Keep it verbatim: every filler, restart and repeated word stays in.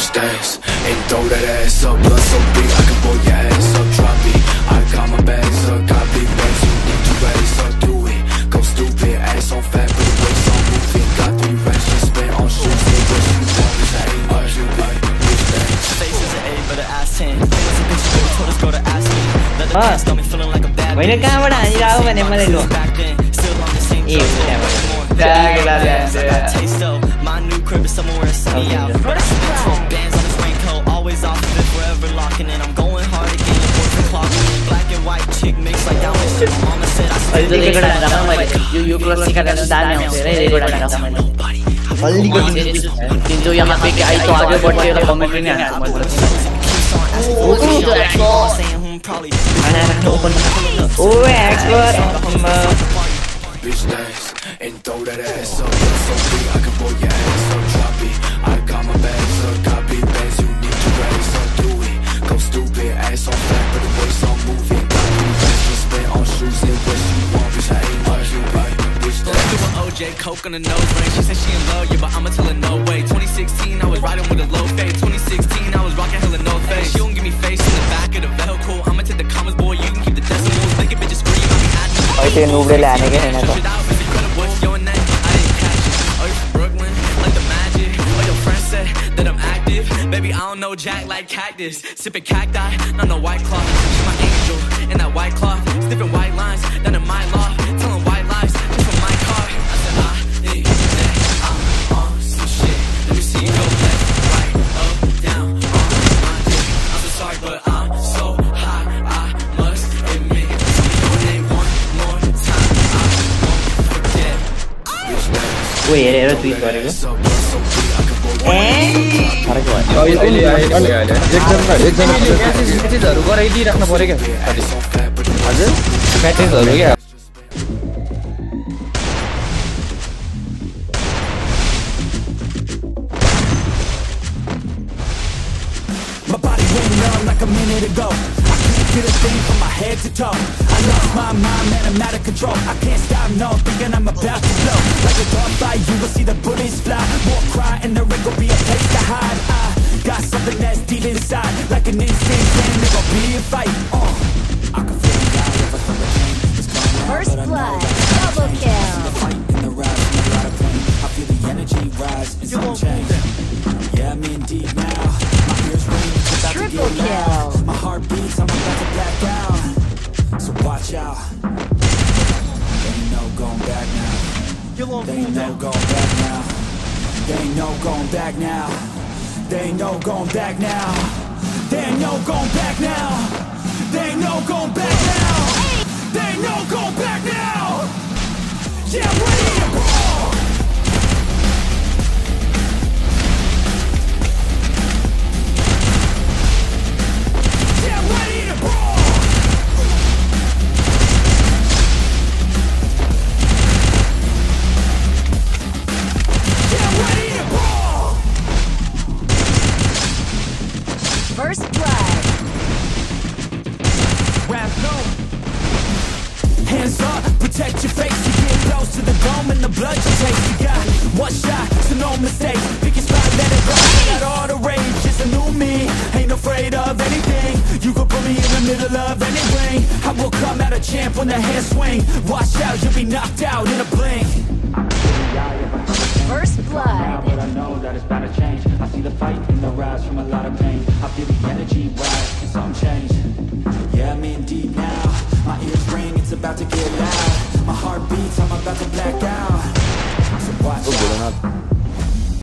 Bitch dance and throw that ass up. Blood so big I can blow your ass up. Drop it, I got my bags up. Got big bags, you need to raise up. Do it, go stupid, ass on fat, but the waist on moving. Got three racks just spent on shoes. Hey, what you want, bitch, I ain't much. You like, bitch dance. Face is an eight, but an ass ten. Famous a bitch, you told us go to ask me. Leather pants got me feeling like a bad bitch. Wait, kaya mo na, hindi ako manimali ko. Back then, still on the same Ew, Kaya taste though. My new crib is somewhere where it's sunny out. Bands on this raincoat, always off of it, forever locking in. I'm going hard again, boyfriend clocking in. Black and white chick mix like that one shit. My mama said I still Itu record ada kamu lagi. You you cross ikan dan sandal yang sering record ada kamu. Paling kau tinju yang apa ke itu ada buat dia komen ini ya. Oh itu explore. Mana nak open? Oh explore. Bitch dance and throw that ass up. So big I can blow your ass up. Drop it, I got my bags up. Got big bags, you need to raise up. Do it, go stupid, ass on fat, but the waist on moving. Got three racks just spent on shoes. And what you want, bitch, I ain't much. You right, bitch dance. Do an O J, coke on the nose ring. She said she in love, yeah, but I'ma tell her no way. twenty sixteen, I was riding with a low fade. twenty sixteen, I was rocking hella no face. She don't give me face in the back of the vehicle. I'ma take the comments, boy, you can keep the decimals. Make it bitches scream, I be adding. Oh itu noob le आने के है ना तो. What's your name? I didn't catch it. Oh, you from Brooklyn? Like the magic? Oh, your friend said that I'm active? Baby, I don't know Jack like cactus. Sipping cacti, not no white cloth. She's my angel in that white cloth. Sniffing white lines, down in my law. Telling white lies, just from my car. I said, I think that I'm on some shit. Let me see your left, right, up, down, on my dick. I'm so sorry, but I'm so high. I must admit. Tell me your name one more time. I won't forget. Wih, ada ada tweet baru ke? Eh, harus buat. Oh iya iya iya iya. Exam kan, exam. Itu baru gua ready rakna pore ke? Tadi. Hazır? Pattern baru ya. My body went numb like a minute ago. I can't get a thing from my head to toe. I lost my mind, man, I'm out of control. I can't stop, no, thinking I'm about to blow. Like a dog fight, you will see the bullets fly. More cry and there ain't gonna be a place to hide. I got something that's deep inside, like an instinct, and there gonna be a fight. Uh, I can feel the eye of a hurricane. It's coming out, First but I know blood, that it's double coming. kill. I see the fight and the rise from a lot of pain. I feel the energy rise and some change. Yeah, I'm in deep now. My ears ring, it's about to Triple get loud. kill. My heart beats, I'm about to black out. So watch out. There ain't no going back now. There ain't no going back now. There ain't no going back now. There ain't no going back now. There ain't no going back now. There ain't no going back now. There ain't no going back now. Yeah, I'm ready to brawl. Yeah, I'm ready to brawl. Yeah, I'm ready to brawl. First blood. Round two. Hands up, protect your face. You get close to the dome and the blood you taste. You got one shot, so no mistakes. Pick your spot, let it go. I got all the rage. It's a new me. Ain't afraid of anything. You could put me in the middle of any ring. I will come out a champ when the hands swing. Watch out, you'll be knocked out in a blink. First blood. But I know that it's about to change. I see the fight and the rise from a lot of pain. I feel the energy rise and some change. Yeah, I'm in deep